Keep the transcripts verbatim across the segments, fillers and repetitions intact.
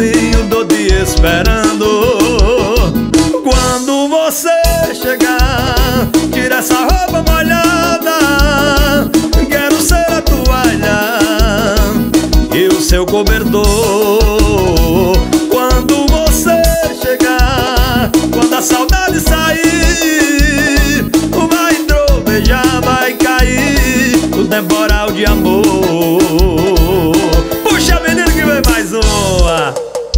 sozinho, tô te esperando. Quando você chegar, tira essa roupa molhada, quero ser a toalha e o seu cobertor. Quando você chegar, quando a saudade sair, vai trovejar, vai cair o temporal de amor. Puxa, menino, que vem mais uma.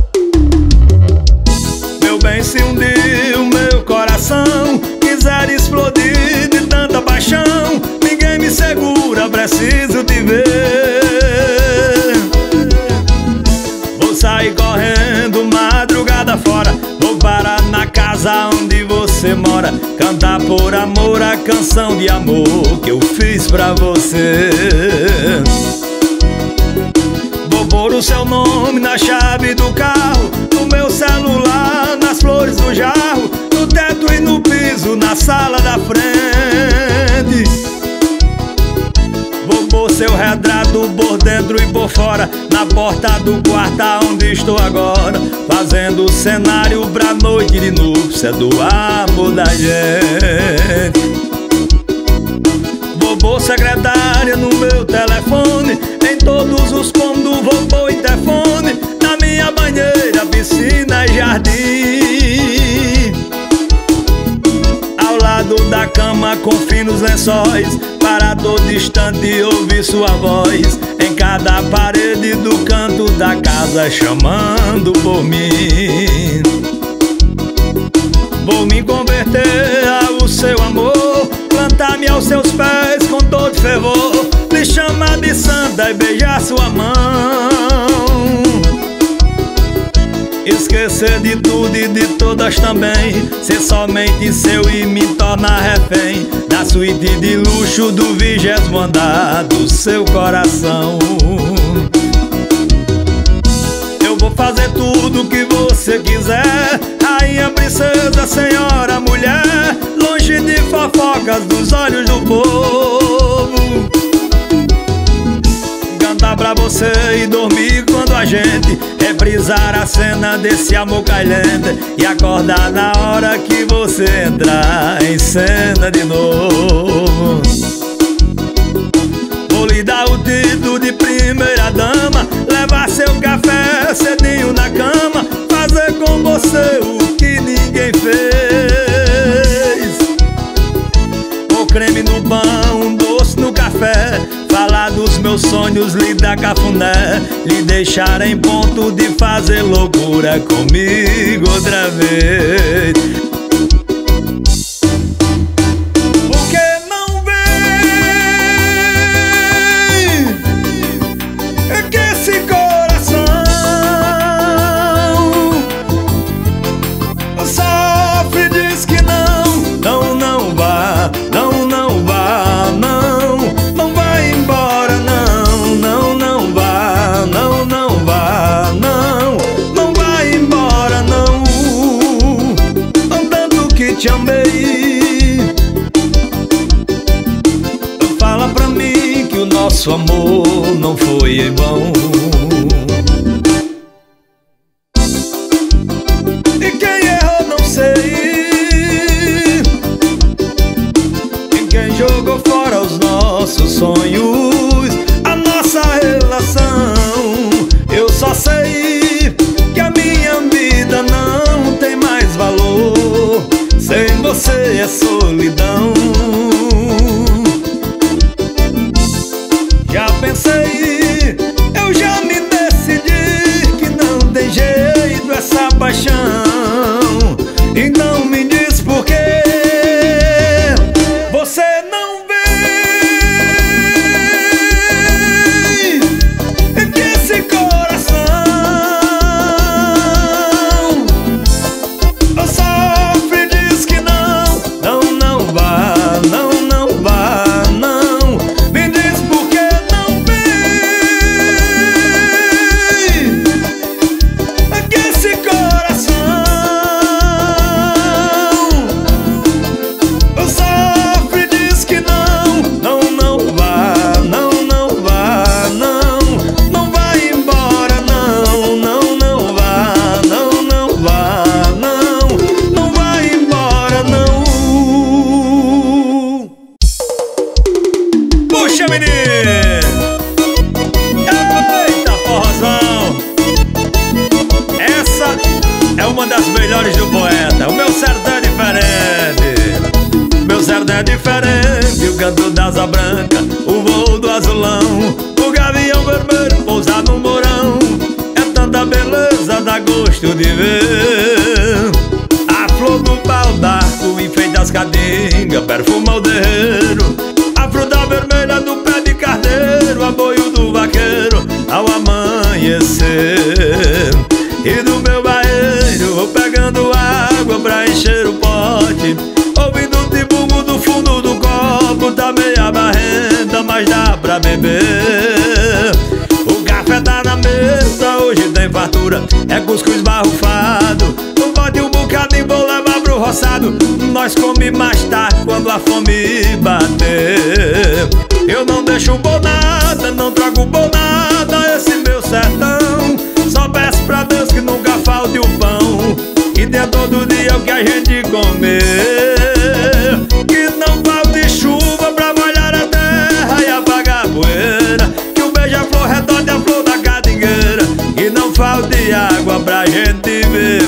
Meu bem, se um dia o meu coração quiser explodir de tanta paixão, ninguém me segura, preciso te ver. Vou sair correndo madrugada fora, vou parar na casa onde você mora, cantar por amor a canção de amor que eu fiz pra você. Vou pôr o seu nome na chave do carro, no meu celular, nas flores do jarro, no teto e no piso, na sala da frente. Vou pôr seu retrato por dentro e por fora, na porta do quarto onde estou agora, fazendo o cenário pra noite de núpcia do amor da gente. Vou pôr secretária no meu telefone, em todos os cômodos vou pôr interfone, na minha banheira, piscina e jardim. Ao lado da cama com finos lençóis, para todo instante ouvir sua voz, em cada parede do canto da casa chamando por mim. Vou me converter ao seu amor, plantar-me aos seus pés com todo fervor, lhe chamar de santa e beijar sua mão. Esquecer de tudo e de todas também, ser somente seu e me tornar refém da suíte de luxo do vigésimo andar do seu coração. Eu vou fazer tudo o que você quiser, rainha, princesa, senhora, mulher, longe de fofocas dos olhos do povo. Cantar pra você e dormir quando a gente reprisar a cena desse amor caliente, e acordar na hora que você entrar em cena de novo. Vou lhe dar o título de primeira dama, levar seu café cedinho na cama, fazer com você o que ninguém fez. O creme no pão, doce no café, falar dos meus sonhos, lhe dar cafuné, lhe deixar em ponto de fazer loucura comigo outra vez. Te amei. Fala pra mim que o nosso amor não foi em vão. E quem errou não sei, e quem jogou fora os nossos sonhos, a nossa relação. Eu só sei que a minha vida não tem mais valor, sem você é solidão. Já pensei, eu já me decidi que não tem jeito essa paixão. das melhores do poeta. O meu sertão é diferente, meu sertão é diferente. O canto da asa branca, o voo do azulão, o gavião vermelho pousar no morão. É tanta beleza, dá gosto de ver. A flor do pau d'arco enfeita as caatingas, perfuma o terreiro. A fruta vermelha do pé de carneiro, apoio do vaqueiro ao amanhecer. E do meu barreiro vou pegando água pra encher o pote, ouvindo o tibungo do fundo do copo. Tá meia barrenta, mas dá pra beber. O café tá na mesa, hoje tem fartura, é cuscuz barrufado. Um bote um bocadinho, vou levar pro roçado. Nós come mais tarde quando a fome bater. Eu não deixo bom nada, não trago bom nada. Esse meu sertão, só peço pra Deus que nunca falte o pão, que tenha todo dia o que a gente comer. Que não falte chuva pra molhar a terra e apagar a poeira, que o beija-flor redonde a flor da catingueira. Que não falte água pra gente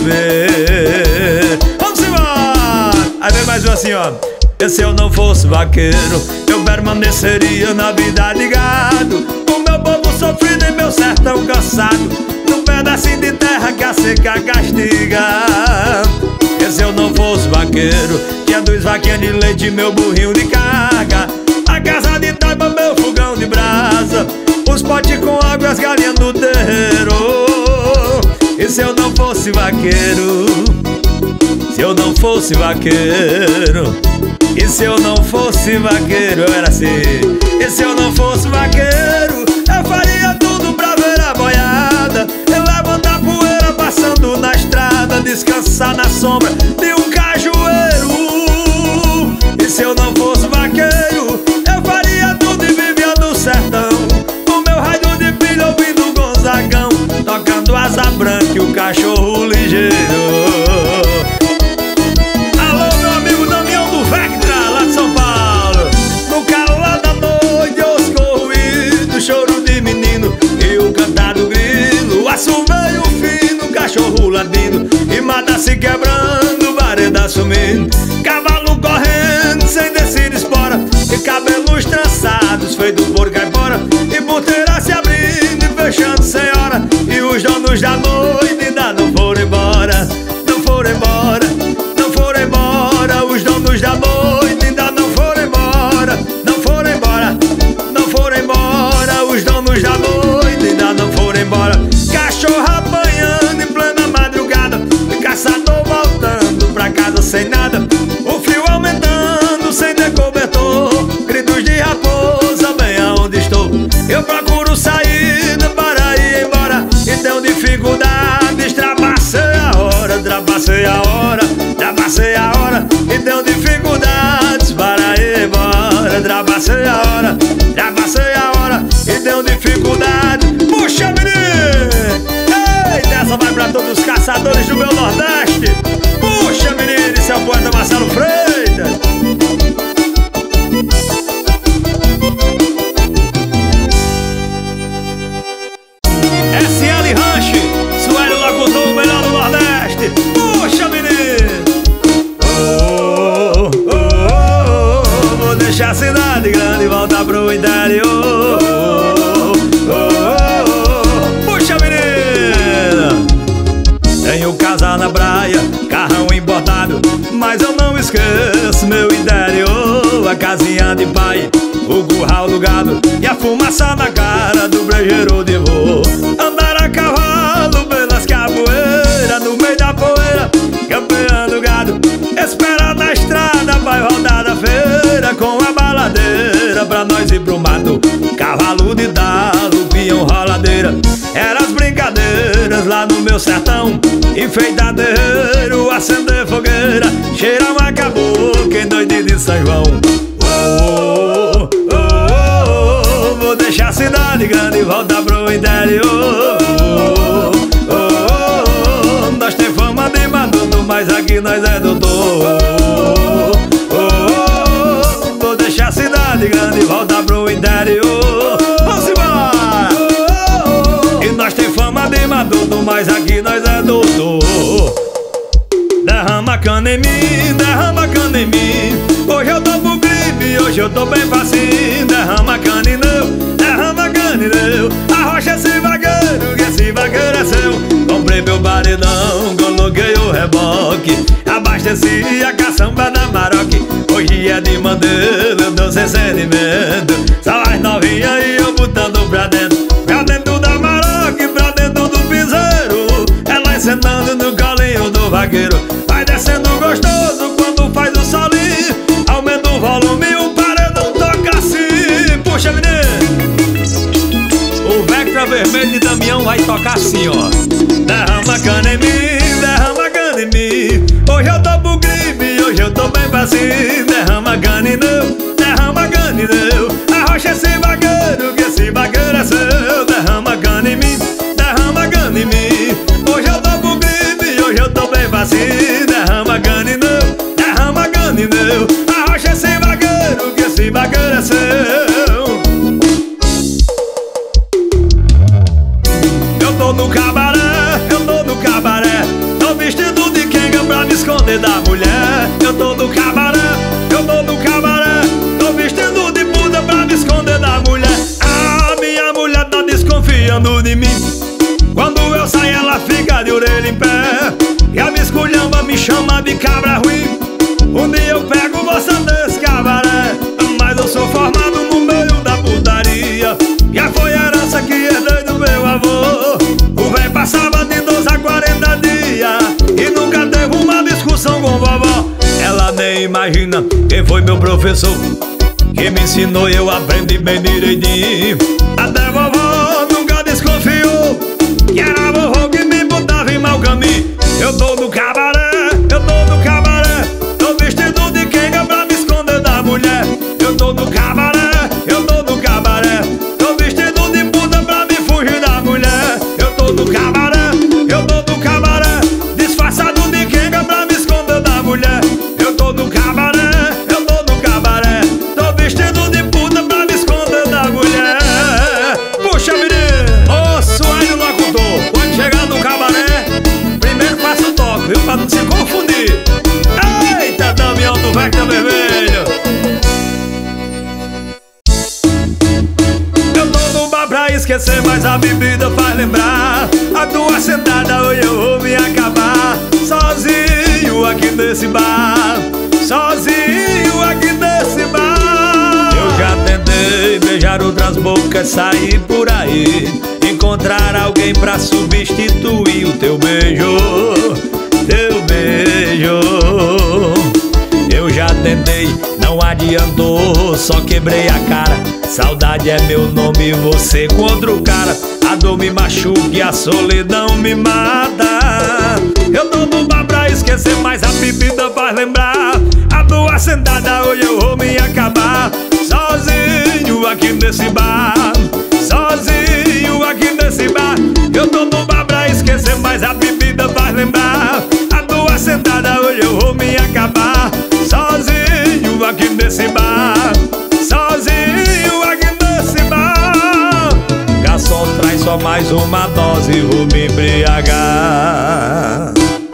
beber. Vamos embora! Aí vem mais um assim, ó. E se eu não fosse vaqueiro, eu permaneceria na vida de gado, com meu povo sofrido e meu sertão cansado, num pedacinho de terra que a seca castiga. E se eu não fosse vaqueiro, tinha duas vaquinhas de leite e meu burrinho de carga, a casa de taipa, meu fogão de brasa, os potes com água e as galinhas do terreiro. E se eu não fosse vaqueiro, se eu não fosse vaqueiro, e se eu não fosse vaqueiro, eu era assim. E se eu não fosse vaqueiro, eu faria tudo pra ver a boiada, eu levantar poeira passando na estrada, descansar na sombra de um cajueiro. E se eu não fosse vaqueiro, eu faria tudo e vivia no sertão, com meu raio de pilha ouvindo o Gonzagão, tocando asa branca e o cachorro ligeiro. Assoveio fino, cachorro latindo e mata se quebrando, vareda sumindo, cavalo correndo sem descer espora, e cabelos trançados feito por caipora, e porteira se abrindo e fechando sem hora. E os donos da noite ainda não foram embora, não foram embora, não foram embora. Os donos da noite ainda não foram embora, não foram embora, não foram embora. Os donos da noite ainda não foram embora. Cachorro apanhando em plena madrugada, caçador voltando pra casa sem nada, o frio aumentando sem ter cobertor, gritos de raposa bem aonde estou. Eu procuro saída para ir embora e tenho dificuldades, trapacei a hora, trapacei a hora, trapacei a hora, e tenho dificuldades para ir embora. Trapacei a hora, trapacei a hora, e tenho dificuldades. Puxa, menino! Essa vai pra todos os caçadores do meu Nordeste. Puxa, menino, esse é o poeta Marcelo Freitas. S L Ranch, Suélio Locutor, o melhor do Nordeste. Puxa, menino! Oh, oh, oh, oh, vou deixar a cidade grande e voltar pro interior. Tenho casa na praia, carrão importado, mas eu não esqueço meu interior. A casinha de pai, o curral do gado e a fumaça na cara do brejeiro de vô. Andar a cavalo pelas capoeiras, no meio da poeira, campeando gado. Espera na estrada, vai rodar da feira com a baladeira pra nós ir pro mato. Cavalo de talo, peão, roladeira, eram as brincadeiras lá no meu sertão. Enfeitadeiro, acender fogueira, cheirar uma cabocla em noite de São João. Oh, oh, oh, oh, oh, vou deixar a cidade grande e voltar pro interior. Oh, oh, oh, oh, nós tem fama de manuto, mas aqui nós é doutor. Oh, oh, oh, vou deixar a cidade grande e voltar pro interior. Vamos embora! E nós tem fama de maduto, mas aqui nós é doutor. cana em mim, derrama cana em mim. Hoje eu tô pro gripe, hoje eu tô bem facinho. Derrama cana em meu, derrama cana em meu. Arrocha esse vaqueiro, que esse vaqueiro é seu. Comprei meu paredão, coloquei o reboque, abasteci a caçamba da Maroc. Hoje é de Mandela, eu tô sem sentimento. Só as novinhas e eu botando pra dentro. Pra dentro da Maroc, pra dentro do piseiro. Ela sentando no colinho do vaqueiro. Vai descendo gostoso quando faz o solinho. Aumenta o volume e o paredão toca assim. Puxa, menino. O Vectra Vermelho de Damião vai tocar assim, ó. Derrama cana em mim, derrama cana em mim. Hoje eu tô pro gripe, hoje eu tô bem facinho. Derrama cana em meu, derrama cana em meu. Arrocha esse vaqueiro, que esse vaqueiro é seu. Derrama cana em mim, derrama cana em mim. Hoje eu tô pro gripe, hoje eu tô bem facinho. Derrama cana em meu, derrama cana em meu. Arrocha esse vaqueiro, que esse vaqueiro é seu. Eu tô no cabaré, eu tô no cabaré. Tô vestido de quenga pra me esconder da mulher. Eu tô no cabaré, eu tô no cabaré. Tô vestido de puta pra me esconder da mulher. A minha mulher tá desconfiando de mim. Quando eu saio ela fica de orelha em pé. E a me esculhamba me chama de cabra ruim. Um dia eu pego você desse cabaré. Mas eu sou formado no meio da putaria. Já foi herança que herdei do meu avô. O véi passava de doze a quarenta dias e nunca teve uma discussão com vovó. Ela nem imagina quem foi meu professor, que me ensinou e eu aprendi bem direitinho. Até vovó nunca desconfiou que era vovô que me botava em mau caminho. Eu tô no cabaré, eu tô no cabaré. Tô vestido de quenga pra me esconder da mulher. Eu tô no cabaré, eu tô no cabaré. Tô vestido de puta pra me fugir da mulher. Eu tô no cabaré, eu tô no cabaré. Disfarçado de quenga pra me esconder da mulher. Eu tô no cabaré, eu tô no cabaré. Tô vestido de puta pra me esconder da mulher. Puxa, menino! Ô, suave no locutor, quando chegar no cabaré, primeiro faça o toque, viu? Pra não se confundir. Eita, Damião do Vectra Vermelho. Eu tô no bar pra esquecer, mas a bebida faz lembrar. A tua sentada hoje eu vou me acabar. Sozinho aqui nesse bar, sozinho aqui nesse bar. Eu já tentei beijar outras bocas, sair por aí, encontrar alguém pra substituir o teu beijo, teu beijo. Eu já tentei, não adiantou, só quebrei a cara. Saudade é meu nome, você contra o cara. A dor me machuca e a solidão me mata. Eu tô no bar pra esquecer, mas a bebida faz lembrar. A tua sentada hoje eu vou me acabar. Sozinho aqui nesse bar, sozinho aqui nesse bar. Eu tô no bar pra esquecer, mas a bebida faz lembrar. A tua sentada hoje eu vou me acabar. Sozinho aqui nesse bar, sozinho aqui nesse bar. Garçom, traz só mais uma dose, vou me embriagar.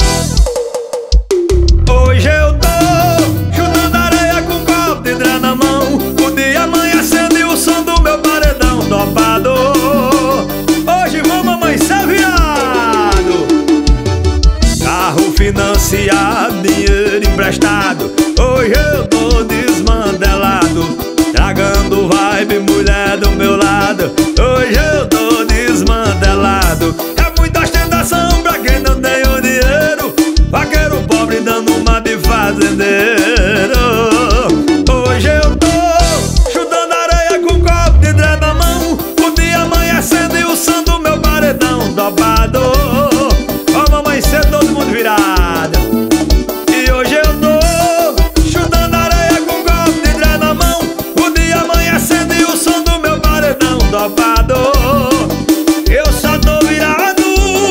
Hoje eu tô chutando areia com copo de hidra na mão. O dia amanhecendo e o som do meu paredão topado. Hoje vamos amanhecer viado. Carro financiado, dinheiro emprestado. Hoje eu tô desmantelado, tragando vibe, mulher do meu lado. Hoje eu tô desmantelado. É muita ostentação pra quem não tem o dinheiro. Vaqueiro pobre dando uma de fazendeiro. Hoje eu tô chutando areia com copo de hidra na mão. O dia amanhecendo e o som do meu paredão topado. Vamos amanhecer todo mundo virado. E hoje eu tô chutando areia com copo de hidra na mão. O dia amanhecendo e o som do meu paredão topado. Eu só tô virado.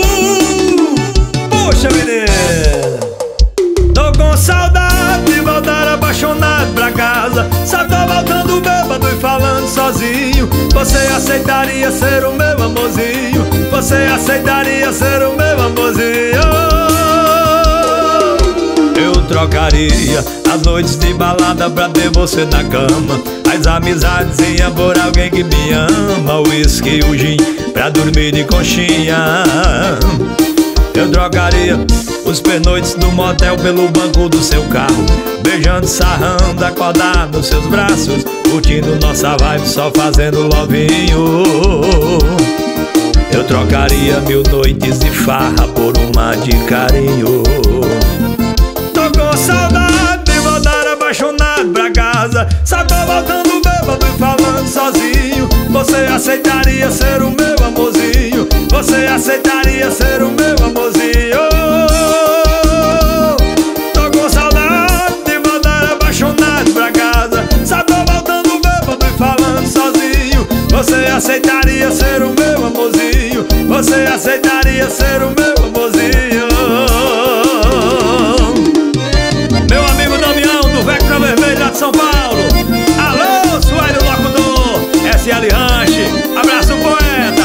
Puxa, menina, tô com saudade de voltar apaixonado pra casa. Só tô voltando bêbado e falando sozinho. Você aceitaria ser o meu amorzinho? Você aceitaria ser o meu amorzinho? Eu trocaria as noites de balada pra ter você na cama, as amizades em amor, alguém que me ama, o uísque e o gin pra dormir de conchinha. Eu trocaria os pernoites do motel pelo banco do seu carro, beijando, sarrando, acordado nos seus braços, curtindo nossa vibe, só fazendo lovinho. Eu trocaria mil noites de farra por uma de carinho. Tô com saudade de voltar apaixonado pra casa, só tô voltando bêbado e falando sozinho. Você aceitaria ser o meu amorzinho? Você aceitaria ser o meu amorzinho? Tô com saudade de voltar apaixonado pra casa, só tô voltando bêbado e falando sozinho. Você aceitaria ser o meu amorzinho? Você aceitaria ser o meu amorzinho? Meu amigo Damião do Vectra Vermelho lá de São Paulo. Alô, Suélio Locutor, S L Ranche, abraço poeta.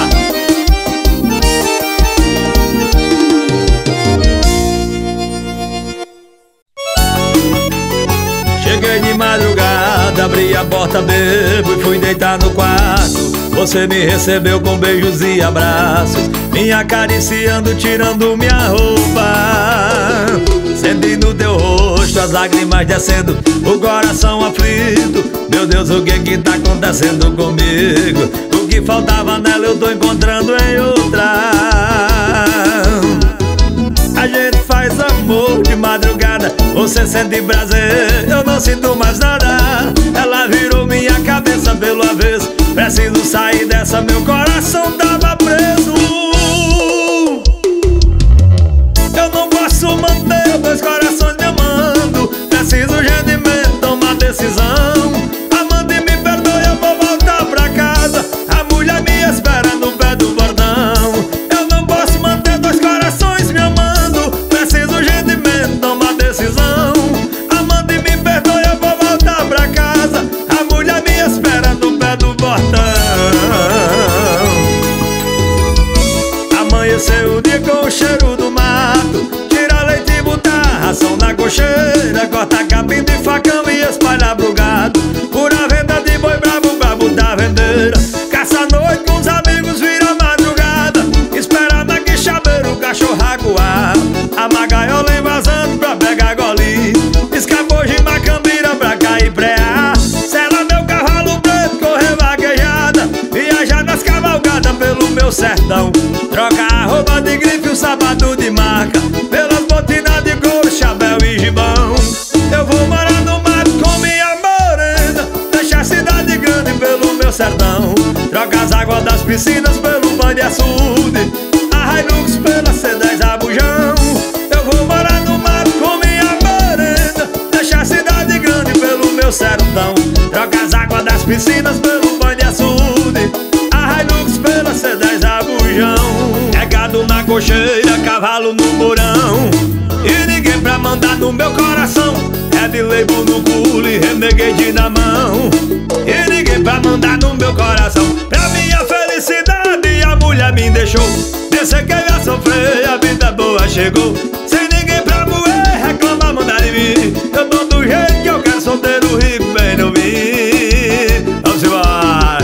Cheguei de madrugada, abri a porta, bebo e fui deitar no quarto. Você me recebeu com beijos e abraços, me acariciando, tirando minha roupa. Senti no teu rosto as lágrimas descendo, o coração aflito. Meu Deus, o que que tá acontecendo comigo? O que faltava nela eu tô encontrando em outra. A gente faz amor de madrugada, você sente prazer, eu não sinto mais nada. Ela virou minha cabeça pelo avesso, preciso sair dessa, meu coração tava preso. Eu não posso manter dois corações me amando, preciso urgentemente tomar decisão. Amante, me perdoe, eu vou voltar pra casa, a mulher me espera no pé do portão. Eu não posso manter dois corações me amando, preciso urgentemente tomar decisão. Amante, me perdoe, eu vou voltar pra casa, a mulher me espera no pé do portão. Amanheceu o dia com o cheiro do mato, tira leite e botar ração na cocheira, corta capim de facão e espalha pro gado, pura venda de boi bravo, brabo da vendeira. Caça a noite com os amigos, vira madrugada, espera na quixabeira o cachorro aguar, a gaiola invasando pra pegar goli, escapou de macambira pra cair preá. Sela meu cavalo preto, correr vaquejada, viajar nas cavalgadas pelo meu sertão, troca a roupa de grife, o sapato de marca, pelas botinas de couro, chapéu e gibão. Eu vou morar no mato com minha morena, deixar a cidade grande pelo meu sertão, troca as águas das piscinas pelo banho de açude, a Hilux pela C dez Abujão. Eu vou morar no mato com minha morena, deixar a cidade grande pelo meu sertão, troca as águas das piscinas pelo banho de açude, a Hilux pela C dez Abujão. É gado na cocheira, cavalo no porão, e ninguém pra mandar no meu coração, Red Label no culo e Renegade na mão. E ninguém pra mandar no meu coração, pra minha felicidade a mulher me deixou, pensei que eu ia sofrer, a vida boa chegou, sem ninguém pra moer, reclamar, mandar de mim. Eu tô do jeito que eu quero, solteiro, rico, bem novinho. Vamos embora.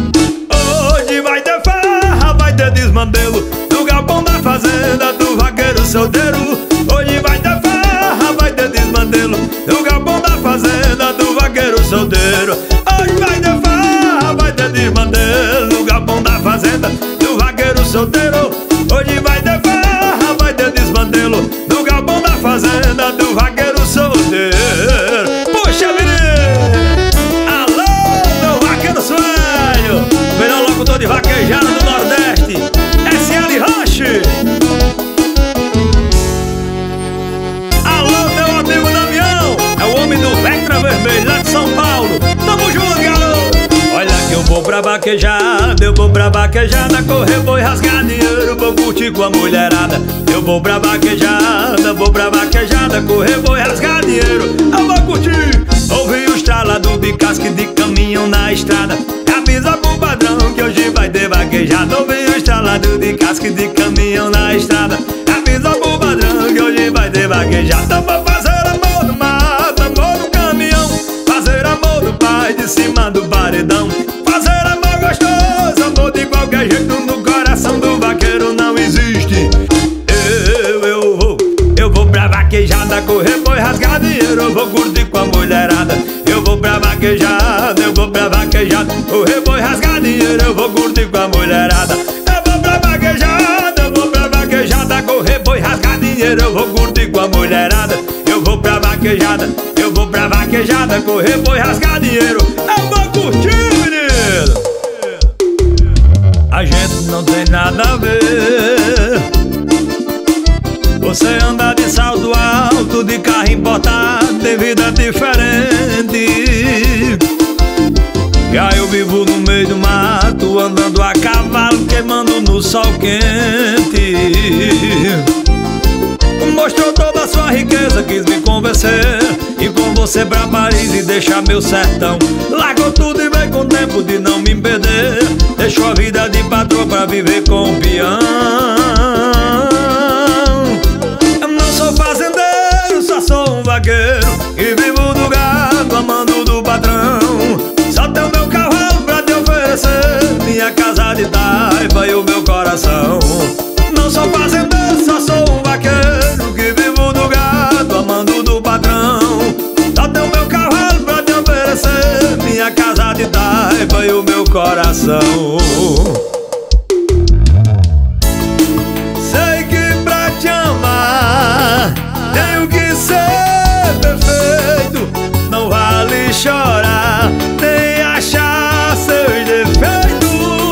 Hoje vai ter farra, vai ter desmantelo, do galpão da fazenda, do vaqueiro solteiro. Hoje vai ter farra, vai ter desmantelo, do galpão da fazenda, do vaqueiro solteiro. Hoje vai ter farra, vai ter desmantelo, do galpão da fazenda, do vaqueiro solteiro. Hoje vai ter farra, vai ter desmantelo, do galpão da fazenda, do vaqueiro solteiro. Puxa, menino! Alô, meu vaqueiro Suélio, melhor locutor de vaquejada do Nordeste, S L Ranche. Alô, meu amigo Damião, é o homem do Vectra Vermelho lá de São Paulo. Tamo junto, garoto! Olha que eu vou pra vaquejada, eu vou pra vaquejada, correr boi, rasgar dinheiro, vou curtir com a mulherada. Eu vou pra vaquejada, vou pra vaquejada, correr boi, rasgar dinheiro, eu vou curtir. Ouvi o estralado de casca de caminhão na estrada, avisa pro padrão que hoje vai ter vaquejada. Ouvi o estralado de casca de caminhão na estrada, avisa pro padrão que hoje vai ter vaquejada. Vou fazer amor no mar, correr boi, rasgar dinheiro, eu vou curtir com a mulherada. Eu vou pra vaquejada, eu vou pra vaquejada, correr boi, rasgar dinheiro, eu vou curtir com a mulherada. Eu vou pra vaquejada, eu vou pra vaquejada, correr boi, rasgar dinheiro, eu vou curtir com a mulherada. Eu vou pra vaquejada, eu vou pra vaquejada, correr boi, rasgar dinheiro, eu vou curtir, menino. A gente não tem nada a ver. Você anda de salto alto, de carro importado, tem vida diferente. Já eu vivo no meio do mato, andando a cavalo, queimando no sol quente. Mostrou toda a sua riqueza, quis me convencer, e com você pra Paris e deixar meu sertão. Largou tudo e veio com o tempo de não me perder. Deixou a vida de patrão pra viver com o peão. Eu não sou fazendeiro, só sou um vaqueiro, e vivo do gado, amando do patrão. Só tenho meu cavalo pra te oferecer, minha casa de taipa e o meu coração. Não sou fazendeiro, só sou um vaqueiro, que vivo do gado, amando do patrão. Só tenho meu cavalo pra te oferecer, minha casa de taipa e o meu coração. Sei que pra te amar tenho que ser perfeito. Não vale chorar, nem achar seus defeitos.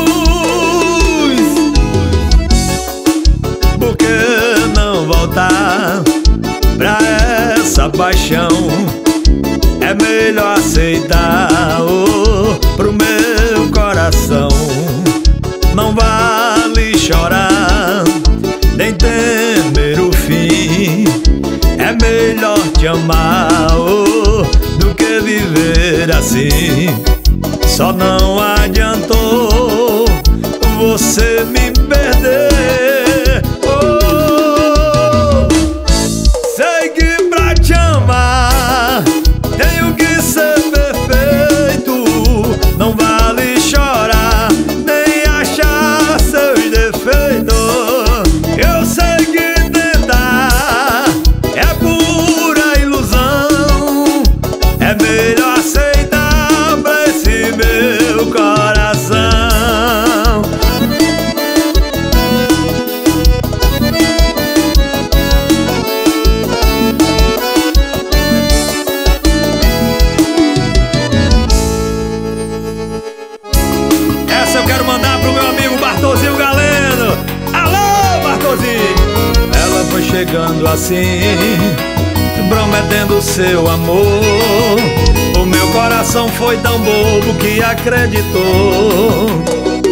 Por que não voltar pra essa paixão? É melhor aceitar, oh, pro meu coração. Não vale chorar, nem temer o fim. É melhor te amar, oh, do que viver assim. Só não adiantou você me perder. Oh, sei que pra te amar tenho que ser perfeito. Não vale chorar, nem achar seus defeitos. Eu sei que tentar é pura ilusão. É melhor aceitar pra esse meu coração. Essa eu quero mandar pro meu amigo Bartolzinho Galeno. Alô, Bartolzinho! Ela foi chegando assim, prometendo seu amor. O meu coração foi tão bobo que acreditou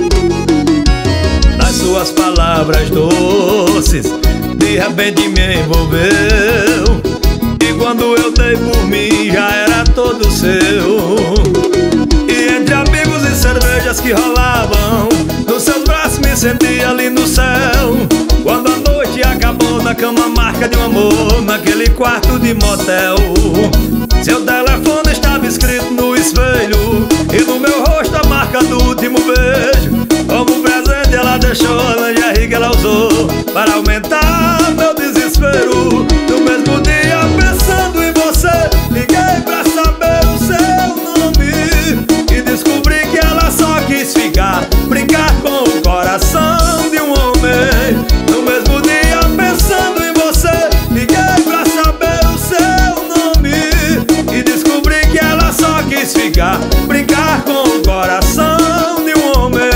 nas suas palavras doces. De repente me envolveu, e quando eu dei por mim já era todo seu. E entre amigos e cervejas que rolavam, nos seus braços me senti ali no céu. Quando a noite acabou, na cama marca de um amor, naquele quarto de motel. Seu telefone estava escrito no espelho, e no meu rosto a marca do último beijo. Como presente ela deixou a lingerie que ela usou para aumentar meu desespero. No mesmo dia, pensando em você, liguei pra saber o seu nome, e descobri que ela só quis ficar, brincar com o coração de um homem. No mesmo dia, pensando em você, liguei pra saber o seu nome, e descobri que ela só quis ficar, brincar com o coração de um homem.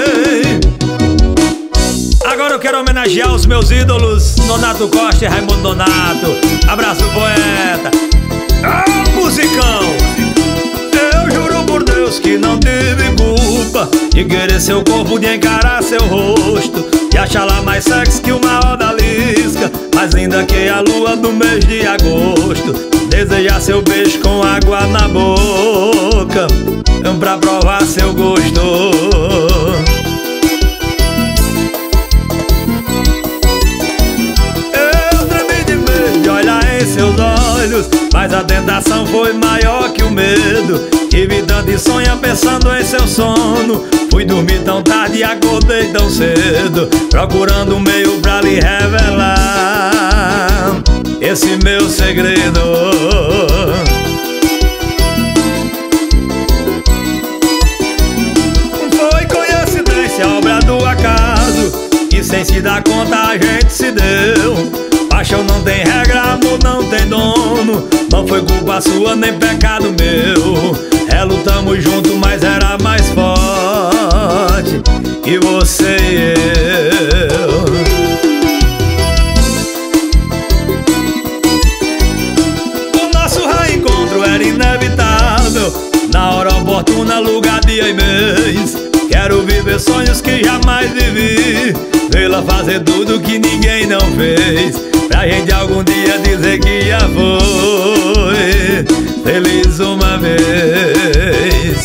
Agora eu quero homenagear os meus ídolos, Nonato Costa e Raimundo Nonato. Abraço, poeta. Ah, musicão! Eu juro por Deus que não tive culpa de querer seu corpo, de encarar seu rosto, de achar lá mais sexy que uma odalisca, mais linda que a lua do mês de agosto. Desejar seu beijo com água na boca, pra provar seu gosto. Eu tremi de medo de olhar em seus olhos, mas a tentação foi maior que o medo. Tive tanto sonho pensando em seu sono, fui dormir tão tarde e acordei tão cedo, procurando um meio pra lhe revelar. esse meu segredo. Foi coincidência, obra do acaso, e sem se dar conta a gente se deu. Paixão não tem regra, amor não tem dono. Não foi culpa sua nem pecado meu. Relutamos junto, mas era mais forte que você e eu. O nosso reencontro era inevitável, na hora oportuna, lugar, dia e mês. Quero viver sonhos que jamais vivi, vê-la fazer tudo que ninguém não fez, pra gente algum dia dizer que já foi feliz uma vez.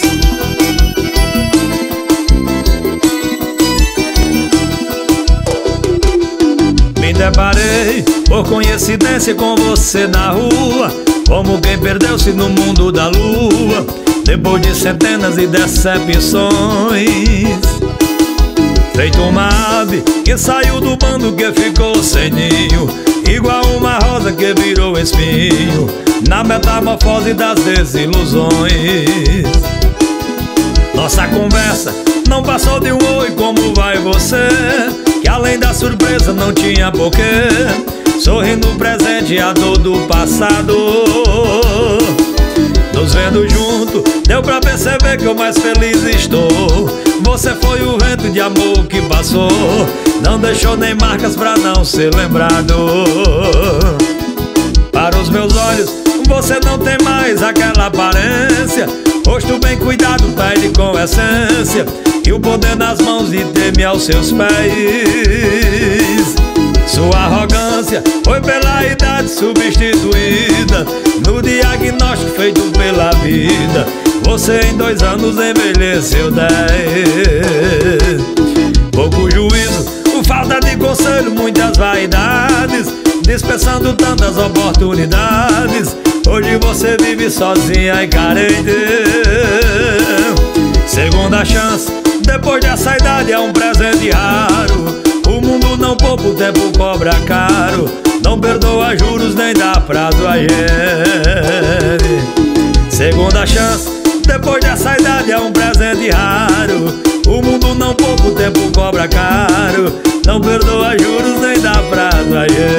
Me deparei por coincidência com você na rua, como quem perdeu-se no mundo da lua, depois de centenas de decepções. Feito uma ave que saiu do bando, que ficou sem ninho, igual uma rosa que virou espinho, na metamorfose das desilusões. Nossa conversa não passou de um oi, como vai você? Que além da surpresa não tinha porquê, sorrindo o presente e a dor do passado. Nos vendo junto, deu pra perceber que eu mais feliz estou. Você foi o vento de amor que passou, não deixou nem marcas pra não ser lembrado. Para os meus olhos, você não tem mais aquela aparência, rosto bem cuidado, pele com essência, e o poder nas mãos de ter-me aos seus pés. Sua arrogância foi pela idade substituída, no diagnóstico feito pela vida. Você em dois anos envelheceu dez. Pouco juízo, falta de conselho, muitas vaidades, dispensando tantas oportunidades. Hoje você vive sozinha e carente. Segunda chance, depois dessa idade, é um presente raro. O mundo não poupa, o tempo cobra caro, não perdoa juros nem dá prazo a gente. Segunda chance, depois dessa idade, é um presente raro. O mundo não poupa, o tempo cobra caro, não perdoa juros nem dá prazo a gente.